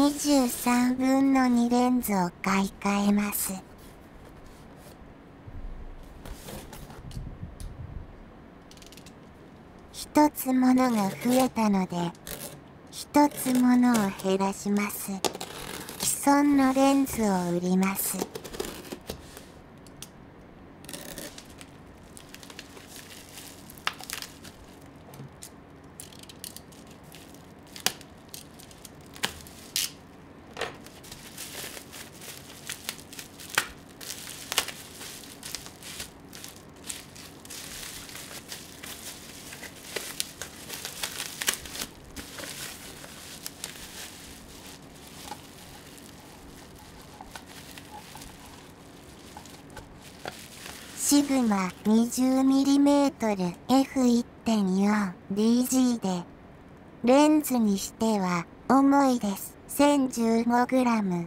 23分の2レンズを買い替えます。一つものが増えたので、一つものを減らします。既存のレンズを売ります。シグマ 20mm F1.4DG で、レンズにしては重いです。1015g。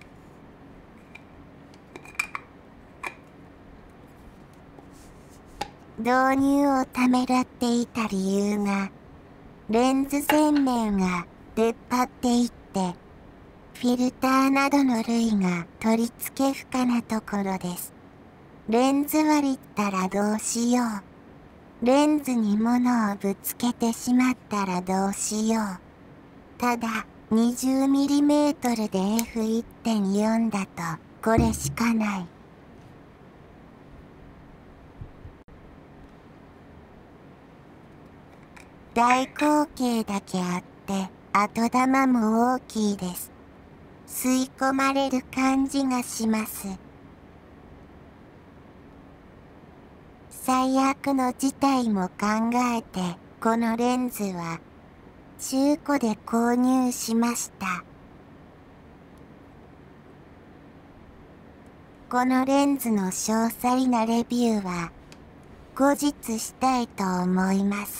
導入をためらっていた理由が、レンズ前面が出っ張っていって、フィルターなどの類が取り付け不可なところです。レンズ割りったらどうしよう。レンズに物をぶつけてしまったらどうしよう。ただ 20mm で F1.4 だとこれしかない。大口径だけあって後玉も大きいです。吸い込まれる感じがします。最悪の事態も考えてこのレンズは中古で購入しました。このレンズの詳細なレビューは後日したいと思います。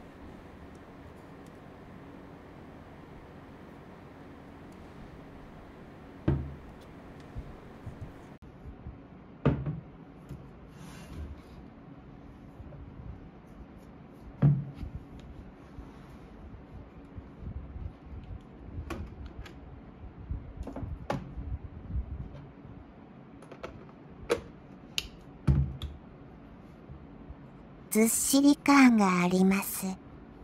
ずっしり感があります。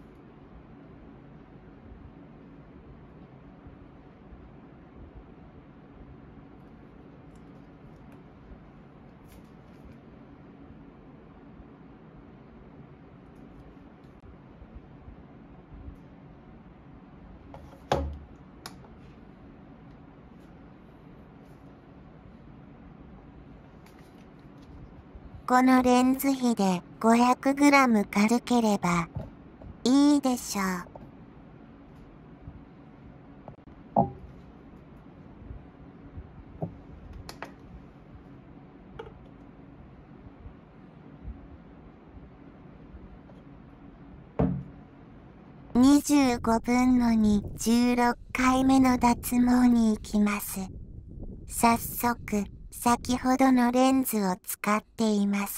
このレンズ比で 500g 軽ければいいでしょう。25分の2、16回目の脱毛に行きます。早速、先ほどのレンズを使っています。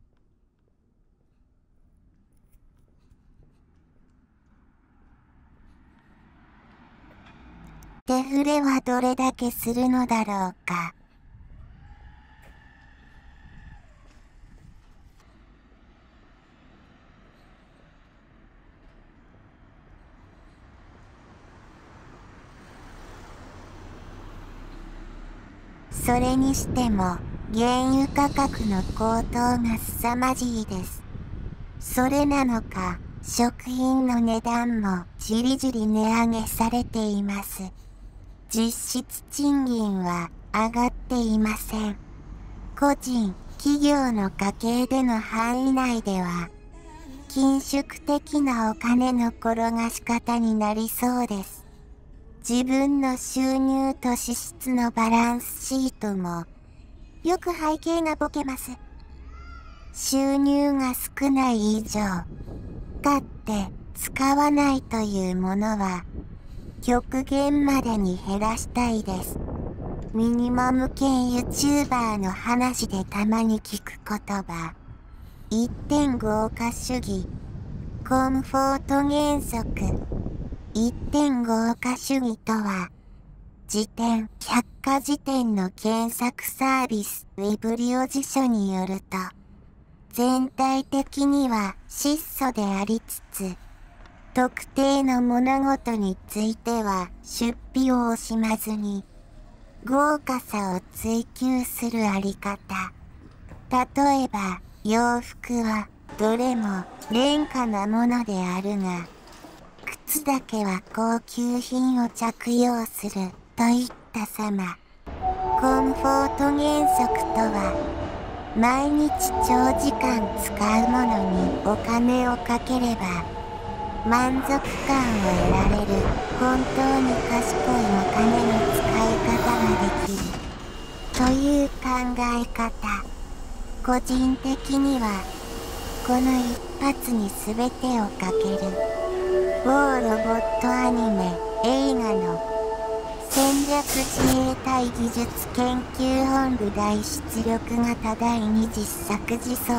手触れはどれだけするのだろうか。それにしても原油価格の高騰が凄まじいです。それなのか食品の値段もじりじり値上げされています。実質賃金は上がっていません。個人、企業の家計での範囲内では緊縮的なお金の転がし方になりそうです。自分の収入と支出のバランスシートもよく背景がボケます。収入が少ない以上、買って使わないというものは極限までに減らしたいです。ミニマム系 YouTuber の話でたまに聞く言葉、1.5化主義、コンフォート原則。1.5化主義とは辞典百科事典の検索サービスウィブリオ辞書によると、全体的には質素でありつつ、特定の物事については出費を惜しまずに豪華さを追求するあり方。例えば洋服はどれも廉価なものであるが、靴だけは高級品を着用するといった様。コンフォート原則とは、毎日長時間使うものにお金をかければ満足感を得られる本当に賢いお金の使い方ができるという考え方。個人的にはこの一発に全てをかける某ロボットアニメ映画の戦略自衛隊技術研究本部大出力型第2次作自走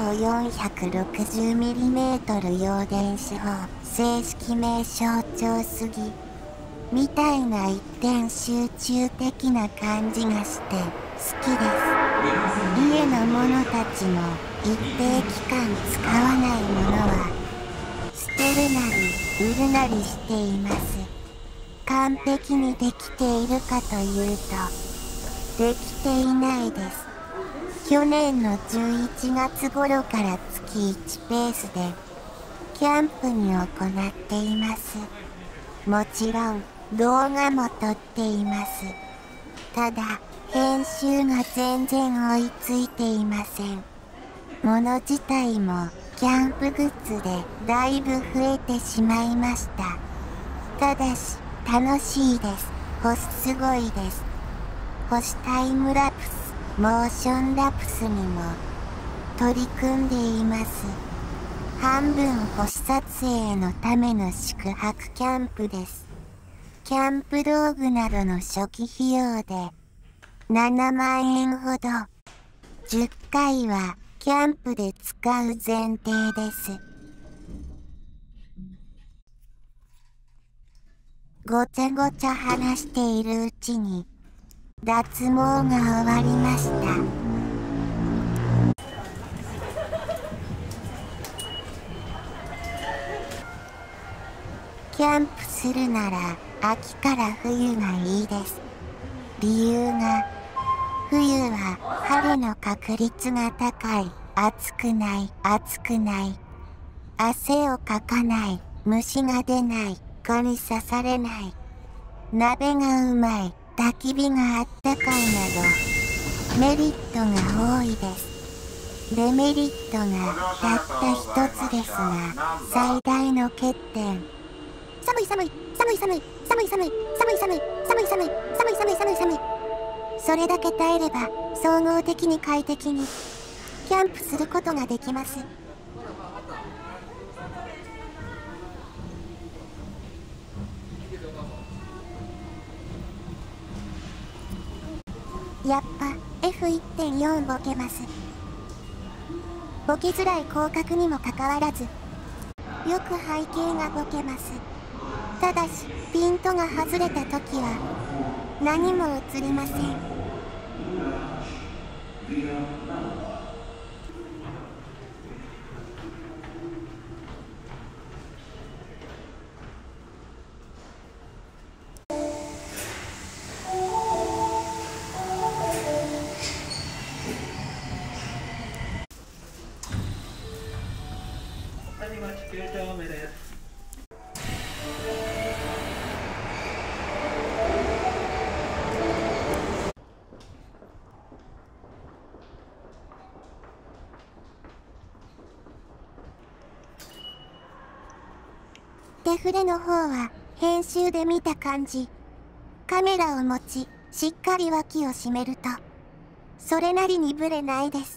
460mm 陽電子砲正式名称長すぎみたいな一点集中的な感じがして好きです。家の者たちも一定期間使わないものは捨てるなり売るなりしています。完璧にできているかというと、できていないです。去年の11月頃から月1ペースでキャンプに行っています。もちろん動画も撮っています。ただ編集が全然追いついていません。物自体もキャンプグッズでだいぶ増えてしまいました。ただし楽しいです。星すごいです。星タイムラプス、モーションラプスにも取り組んでいます。半分星撮影のための宿泊キャンプです。キャンプ道具などの初期費用で7万円ほど。10回はキャンプで使う前提です。ごちゃごちゃ話しているうちに脱毛が終わりました。キャンプするなら秋から冬がいいです。理由が、冬は晴れの確率が高い。暑くない、汗をかかない、虫が出ない、蚊に刺されない、鍋がうまい、焚き火があったかいなどメリットが多いです。デメリットがたった一つですが、最大の欠点。寒い。それだけ耐えれば総合的に快適にキャンプすることができます。やっぱ F1.4 ボケます。ボケづらい広角にもかかわらずよく背景がボケます。ただしピントが外れた時は何も映りません。デフレの方は編集で見た感じ、カメラを持ちしっかり脇を締めるとそれなりにブレないです。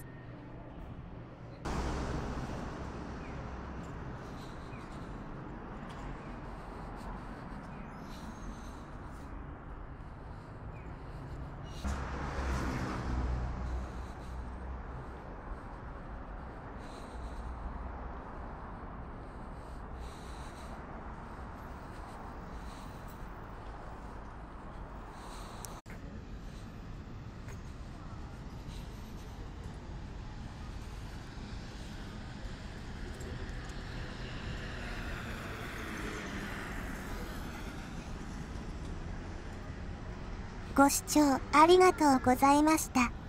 ご視聴ありがとうございました。